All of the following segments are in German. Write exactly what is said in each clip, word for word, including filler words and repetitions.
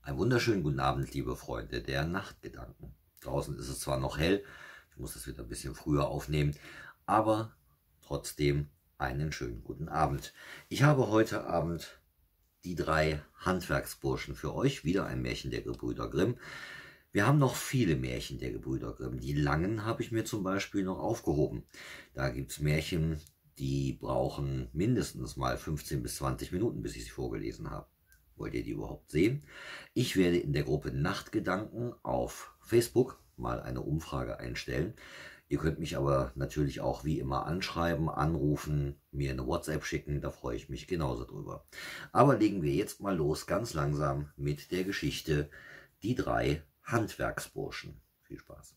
Einen wunderschönen guten Abend, liebe Freunde der Nachtgedanken. Draußen ist es zwar noch hell, ich muss das wieder ein bisschen früher aufnehmen, aber trotzdem einen schönen guten Abend. Ich habe heute Abend die drei Handwerksburschen für euch, wieder ein Märchen der Gebrüder Grimm. Wir haben noch viele Märchen der Gebrüder Grimm. Die langen habe ich mir zum Beispiel noch aufgehoben. Da gibt es Märchen, die brauchen mindestens mal fünfzehn bis zwanzig Minuten, bis ich sie vorgelesen habe. Wollt ihr die überhaupt sehen? Ich werde in der Gruppe Nachtgedanken auf Facebook mal eine Umfrage einstellen. Ihr könnt mich aber natürlich auch wie immer anschreiben, anrufen, mir eine WhatsApp schicken, da freue ich mich genauso drüber. Aber legen wir jetzt mal los, ganz langsam mit der Geschichte Die drei Handwerksburschen. Viel Spaß.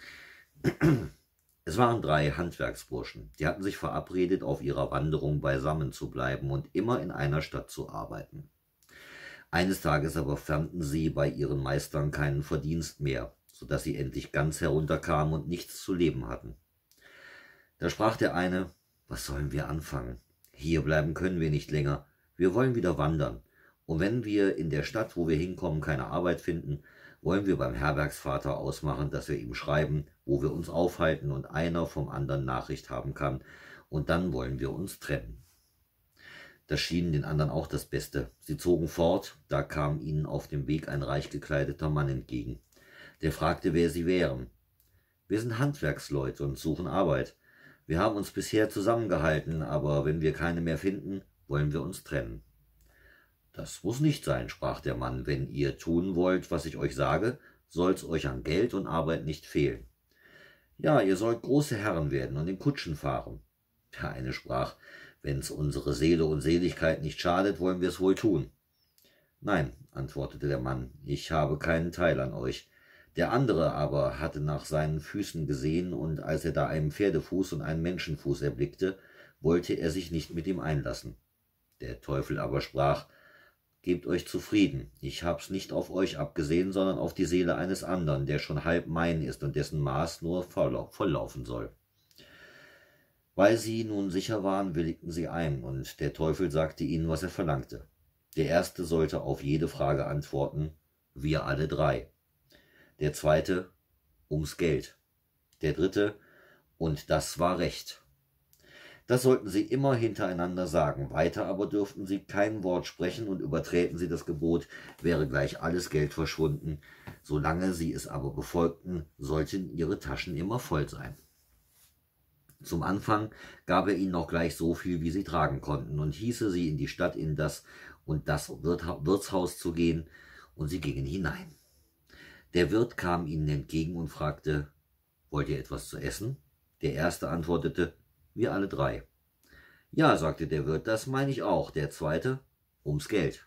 Es waren drei Handwerksburschen, die hatten sich verabredet, auf ihrer Wanderung beisammen zu bleiben und immer in einer Stadt zu arbeiten. Eines Tages aber fanden sie bei ihren Meistern keinen Verdienst mehr, so dass sie endlich ganz herunterkamen und nichts zu leben hatten. Da sprach der eine: Was sollen wir anfangen? Hier bleiben können wir nicht länger, wir wollen wieder wandern. Und wenn wir in der Stadt, wo wir hinkommen, keine Arbeit finden, wollen wir beim Herbergsvater ausmachen, dass wir ihm schreiben, wo wir uns aufhalten und einer vom anderen Nachricht haben kann, und dann wollen wir uns trennen. Das schien den anderen auch das Beste. Sie zogen fort, da kam ihnen auf dem Weg ein reich gekleideter Mann entgegen. Der fragte, wer sie wären. Wir sind Handwerksleute und suchen Arbeit. Wir haben uns bisher zusammengehalten, aber wenn wir keine mehr finden, wollen wir uns trennen. Das muss nicht sein, sprach der Mann. Wenn ihr tun wollt, was ich euch sage, soll's euch an Geld und Arbeit nicht fehlen. Ja, ihr sollt große Herren werden und in Kutschen fahren. Der eine sprach: Wenn's unsere Seele und Seligkeit nicht schadet, wollen wir es wohl tun. Nein, antwortete der Mann, ich habe keinen Teil an euch. Der andere aber hatte nach seinen Füßen gesehen, und als er da einen Pferdefuß und einen Menschenfuß erblickte, wollte er sich nicht mit ihm einlassen. Der Teufel aber sprach: Gebt euch zufrieden, ich hab's nicht auf euch abgesehen, sondern auf die Seele eines anderen, der schon halb mein ist und dessen Maß nur volllaufen soll. Weil sie nun sicher waren, willigten sie ein, und der Teufel sagte ihnen, was er verlangte. Der erste sollte auf jede Frage antworten: Wir alle drei. Der zweite: ums Geld. Der dritte: und das war Recht. Das sollten sie immer hintereinander sagen, weiter aber dürften sie kein Wort sprechen, und überträten sie das Gebot, wäre gleich alles Geld verschwunden. Solange sie es aber befolgten, sollten ihre Taschen immer voll sein. Zum Anfang gab er ihnen noch gleich so viel, wie sie tragen konnten, und hieße sie in die Stadt in das und das Wirtshaus zu gehen, und sie gingen hinein. Der Wirt kam ihnen entgegen und fragte: Wollt ihr etwas zu essen? Der erste antwortete: Wir alle drei. Ja, sagte der Wirt, das meine ich auch. Der zweite: Ums Geld.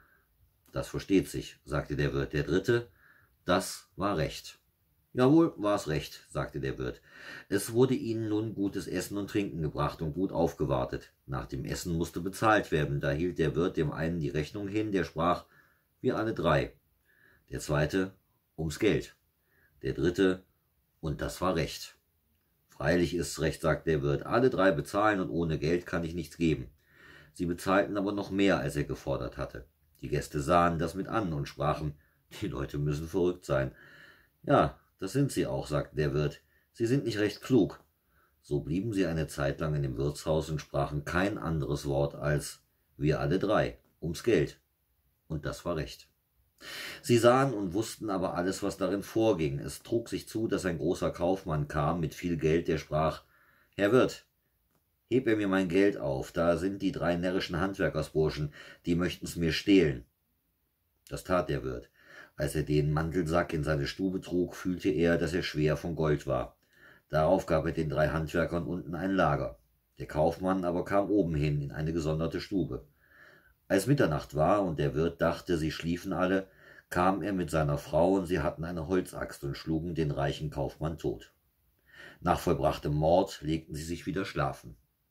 Das versteht sich, sagte der Wirt. Der dritte: Das war Recht. Jawohl, war's recht, sagte der Wirt. Es wurde ihnen nun gutes Essen und Trinken gebracht und gut aufgewartet. Nach dem Essen musste bezahlt werden. Da hielt der Wirt dem einen die Rechnung hin, der sprach: Wir alle drei. Der zweite: Ums Geld. Der dritte: Und das war Recht. Freilich ist's recht, sagte der Wirt. Alle drei bezahlen, und ohne Geld kann ich nichts geben. Sie bezahlten aber noch mehr, als er gefordert hatte. Die Gäste sahen das mit an und sprachen: Die Leute müssen verrückt sein. Ja, das sind sie auch, sagte der Wirt. Sie sind nicht recht klug. So blieben sie eine Zeit lang in dem Wirtshaus und sprachen kein anderes Wort als: Wir alle drei, ums Geld. Und das war Recht. Sie sahen und wussten aber alles, was darin vorging. Es trug sich zu, dass ein großer Kaufmann kam mit viel Geld, der sprach: Herr Wirt, heb er mir mein Geld auf, da sind die drei närrischen Handwerkersburschen, die möchten's mir stehlen. Das tat der Wirt. Als er den Mantelsack in seine Stube trug, fühlte er, dass er schwer von Gold war. Darauf gab er den drei Handwerkern unten ein Lager. Der Kaufmann aber kam oben hin in eine gesonderte Stube. Als Mitternacht war und der Wirt dachte, sie schliefen alle, kam er mit seiner Frau, und sie hatten eine Holzaxt und schlugen den reichen Kaufmann tot. Nach vollbrachtem Mord legten sie sich wieder schlafen.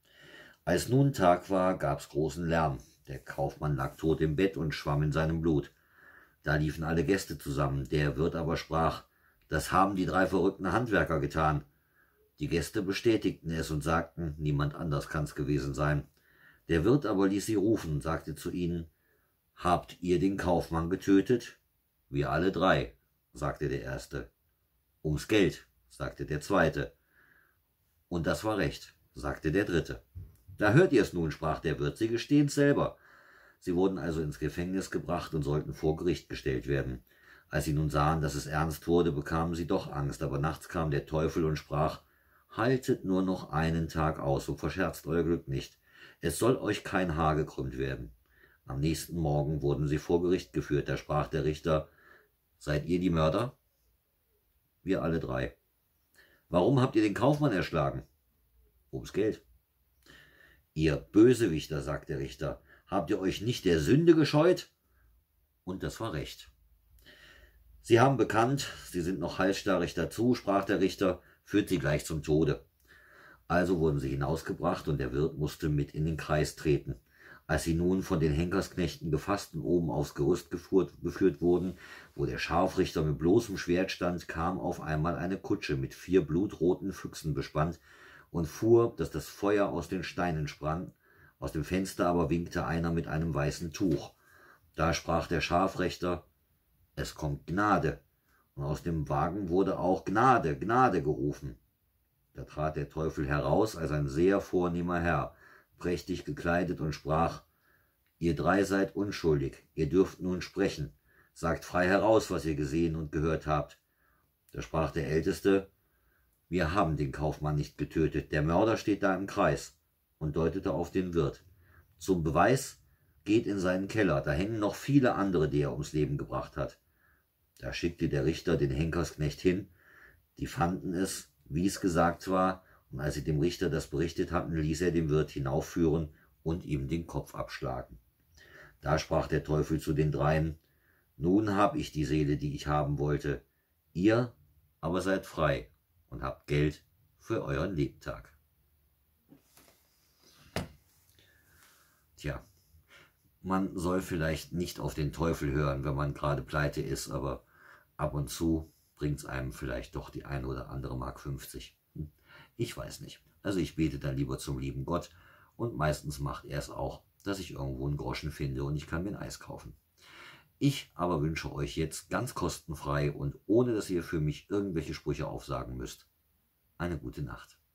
Als nun Tag war, gab's großen Lärm. Der Kaufmann lag tot im Bett und schwamm in seinem Blut. Da liefen alle Gäste zusammen. Der Wirt aber sprach: Das haben die drei verrückten Handwerker getan. Die Gäste bestätigten es und sagten: Niemand anders kann's gewesen sein. Der Wirt aber ließ sie rufen und sagte zu ihnen: Habt ihr den Kaufmann getötet? Wir alle drei, sagte der Erste. Ums Geld, sagte der Zweite. Und das war recht, sagte der Dritte. Da hört ihr es nun, sprach der Wirt, sie gestehen's selber. Sie wurden also ins Gefängnis gebracht und sollten vor Gericht gestellt werden. Als sie nun sahen, dass es ernst wurde, bekamen sie doch Angst, aber nachts kam der Teufel und sprach, haltet nur noch einen Tag aus und verscherzt euer Glück nicht. Es soll euch kein Haar gekrümmt werden. Am nächsten Morgen wurden sie vor Gericht geführt. Da sprach der Richter, seid ihr die Mörder? Wir alle drei. Warum habt ihr den Kaufmann erschlagen? Ums Geld. Ihr Bösewichter, sagt der Richter, habt ihr euch nicht der Sünde gescheut? Und das war recht. Sie haben bekannt, sie sind noch halsstarrig dazu, sprach der Richter, führt sie gleich zum Tode. Also wurden sie hinausgebracht und der Wirt musste mit in den Kreis treten. Als sie nun von den Henkersknechten gefasst und oben aufs Gerüst geführt, geführt wurden, wo der Scharfrichter mit bloßem Schwert stand, kam auf einmal eine Kutsche mit vier blutroten Füchsen bespannt und fuhr, dass das Feuer aus den Steinen sprang. Aus dem Fenster aber winkte einer mit einem weißen Tuch. Da sprach der Scharfrichter, es kommt Gnade. Und aus dem Wagen wurde auch Gnade, Gnade gerufen. Da trat der Teufel heraus als ein sehr vornehmer Herr, prächtig gekleidet und sprach, ihr drei seid unschuldig, ihr dürft nun sprechen, sagt frei heraus, was ihr gesehen und gehört habt. Da sprach der Älteste, wir haben den Kaufmann nicht getötet, der Mörder steht da im Kreis, und deutete auf den Wirt. Zum Beweis, geht in seinen Keller, da hängen noch viele andere, die er ums Leben gebracht hat. Da schickte der Richter den Henkersknecht hin, die fanden es, wie es gesagt war, und als sie dem Richter das berichtet hatten, ließ er den Wirt hinaufführen und ihm den Kopf abschlagen. Da sprach der Teufel zu den Dreien, nun hab ich die Seele, die ich haben wollte, ihr aber seid frei und habt Geld für euren Lebtag. Tja, man soll vielleicht nicht auf den Teufel hören, wenn man gerade pleite ist, aber ab und zu bringt es einem vielleicht doch die ein oder andere Mark fünfzig. Ich weiß nicht. Also ich bete dann lieber zum lieben Gott und meistens macht er es auch, dass ich irgendwo einen Groschen finde und ich kann mir ein Eis kaufen. Ich aber wünsche euch jetzt ganz kostenfrei und ohne, dass ihr für mich irgendwelche Sprüche aufsagen müsst, eine gute Nacht.